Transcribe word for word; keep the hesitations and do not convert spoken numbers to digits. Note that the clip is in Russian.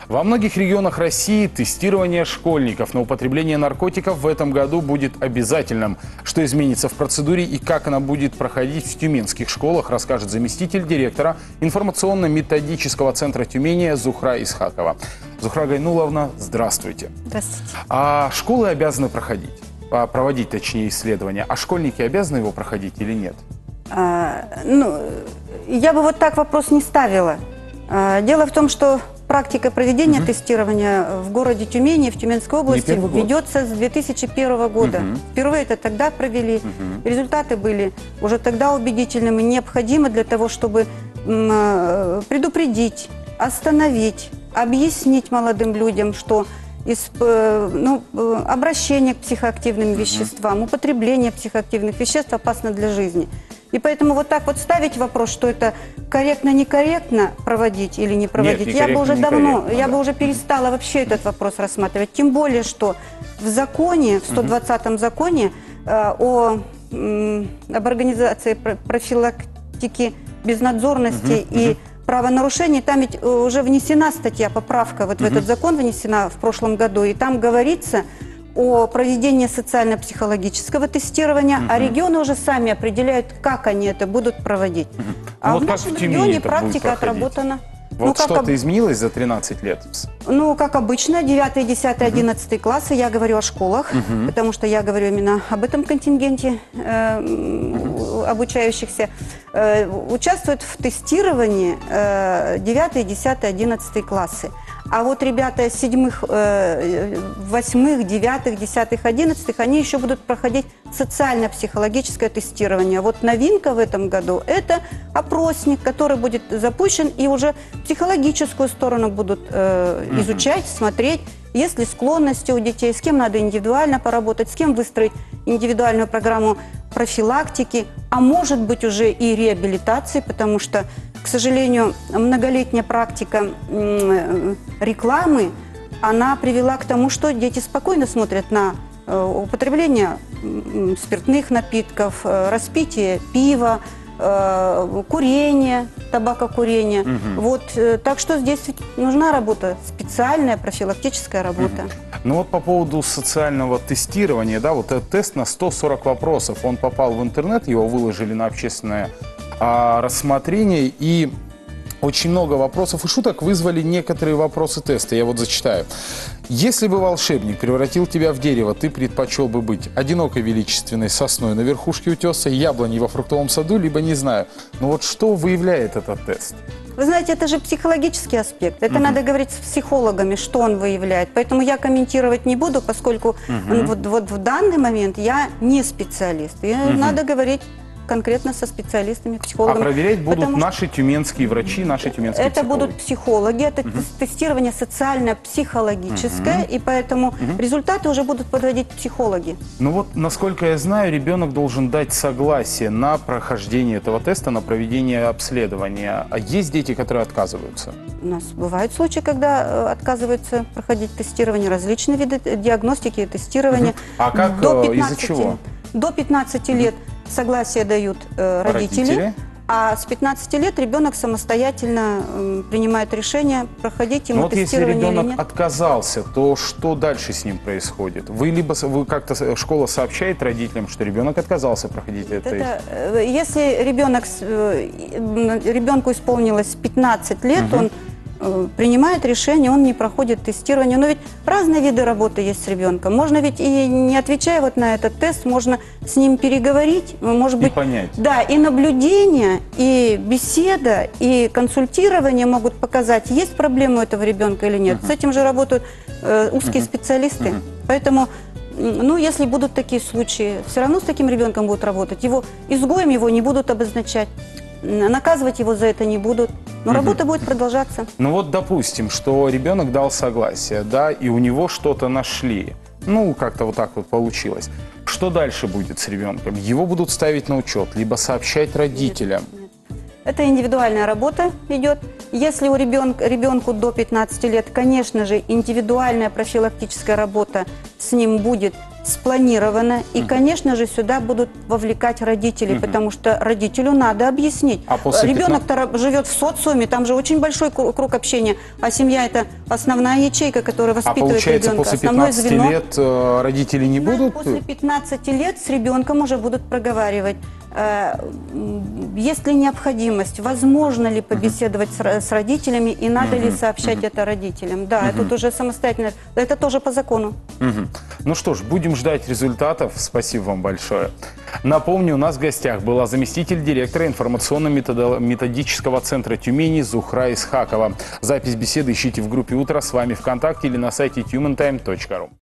Во многих регионах России тестирование школьников на употребление наркотиков в этом году будет обязательным. Что изменится в процедуре и как она будет проходить в тюменских школах, расскажет заместитель директора информационно-методического центра Тюмени Зухра Исхакова. Зухра Гайнуловна, здравствуйте. Здравствуйте. А школы обязаны проходить, проводить, точнее, исследования, а школьники обязаны его проходить или нет? А, ну, я бы вот так вопрос не ставила. А, дело в том, что практика проведения угу. тестирования в городе Тюмени, в Тюменской области ведется с две тысячи первого года. Угу. Впервые это тогда провели. Угу. Результаты были уже тогда убедительными, необходимы для того, чтобы предупредить, остановить, объяснить молодым людям, что из, ну, обращение к психоактивным веществам, употребление психоактивных веществ опасно для жизни. И поэтому вот так вот ставить вопрос, что это корректно-некорректно проводить или не проводить, Нет, не я бы уже давно, я да. бы уже перестала вообще этот вопрос рассматривать. Тем более, что в законе, в сто двадцатом законе э, о, э, об организации профилактики безнадзорности угу, и угу. правонарушений, там ведь уже внесена статья, поправка вот угу. в этот закон внесена в прошлом году, и там говорится о проведении социально-психологического тестирования, uh-huh. а регионы уже сами определяют, как они это будут проводить. Uh-huh. А ну, в вот нашем в регионе практика отработана. Вот ну, что-то об... изменилось за тринадцать лет? Ну, как обычно, девятый, десятый, одиннадцатый классы, я говорю о школах, uh-huh. потому что я говорю именно об этом контингенте э, uh-huh. обучающихся. Э, участвуют в тестировании э, девятый, десятый, одиннадцатый классы. А вот ребята седьмых, восьмых, девятых, десятых, одиннадцатых, они еще будут проходить социально-психологическое тестирование. Вот новинка в этом году – это опросник, который будет запущен, и уже психологическую сторону будут э, изучать, смотреть, есть ли склонности у детей, с кем надо индивидуально поработать, с кем выстроить индивидуальную программу профилактики, а может быть уже и реабилитации, потому что, к сожалению, многолетняя практика рекламы, она привела к тому, что дети спокойно смотрят на употребление спиртных напитков, распитие пива, курение, табакокурение. Угу. Вот, так что здесь нужна работа, специальная профилактическая работа. Угу. Ну вот по поводу социального тестирования, да, вот этот тест на сто сорок вопросов, он попал в интернет, его выложили на общественное а, рассмотрение, и очень много вопросов и шуток вызвали некоторые вопросы теста. Я вот зачитаю. Если бы волшебник превратил тебя в дерево, ты предпочел бы быть одинокой величественной сосной на верхушке утеса, яблоней во фруктовом саду, либо не знаю. Но вот что выявляет этот тест? Вы знаете, это же психологический аспект. Это угу. надо говорить с психологами, что он выявляет. Поэтому я комментировать не буду, поскольку угу. вот, вот в данный момент я не специалист. И угу. надо говорить конкретно со специалистами, психологами. А проверять будут Потому наши тюменские врачи, наши тюменские это психологи? будут психологи, это угу. тестирование социально-психологическое, угу. и поэтому угу. результаты уже будут подводить психологи. Ну вот, насколько я знаю, ребенок должен дать согласие на прохождение этого теста, на проведение обследования. А есть дети, которые отказываются? У нас бывают случаи, когда отказываются проходить тестирование, различные виды диагностики и тестирования. Угу. А как, из-за чего? До пятнадцати угу. лет согласие дают э, родители, родители, а с пятнадцати лет ребенок самостоятельно э, принимает решение, проходить ему Но тестирование вот если ребенок или нет. отказался, то что дальше с ним происходит? Вы либо вы как-то школа сообщает родителям, что ребенок отказался проходить это? это э, если ребенок, э, ребенку исполнилось пятнадцать лет, угу. он принимает решение, он не проходит тестирование. Но ведь разные виды работы есть с ребенком. Можно ведь и не отвечая вот на этот тест, можно с ним переговорить, может быть, и понять. Да, и наблюдение, и беседа, и консультирование могут показать, есть проблема у этого ребенка или нет. Uh-huh. С этим же работают э, узкие uh-huh. специалисты. Uh-huh. Поэтому, ну, если будут такие случаи, все равно с таким ребенком будут работать. Его изгоем его не будут обозначать. Наказывать его за это не будут, но угу. работа будет продолжаться. Ну вот допустим, что ребенок дал согласие, да, и у него что-то нашли. Ну, как-то вот так вот получилось. Что дальше будет с ребенком? Его будут ставить на учет, либо сообщать родителям? Нет, нет. Это индивидуальная работа идет. Если у ребенка, ребенку до пятнадцати лет, конечно же, индивидуальная профилактическая работа с ним будет спланирована. И, uh-huh. конечно же, сюда будут вовлекать родителей, uh-huh. потому что родителю надо объяснить. А Ребенок-то пятнадцати... живет в социуме, там же очень большой круг общения, а семья – это основная ячейка, которая воспитывает ребенка. А получается, ребенка. после пятнадцати звено. лет э, родители не будут? После пятнадцати лет с ребенком уже будут проговаривать, э, есть ли необходимость, возможно ли побеседовать uh-huh. с, с родителями и надо uh-huh. ли сообщать uh-huh. это родителям. Да, uh-huh. тут уже самостоятельно, это тоже по закону. Uh-huh. Ну что ж, будем ждать результатов. Спасибо вам большое. Напомню, у нас в гостях была заместитель директора информационно-методического центра Тюмени Зухра Исхакова. Запись беседы ищите в группе «Утро» с вами ВКонтакте или на сайте тюментайм точка ру.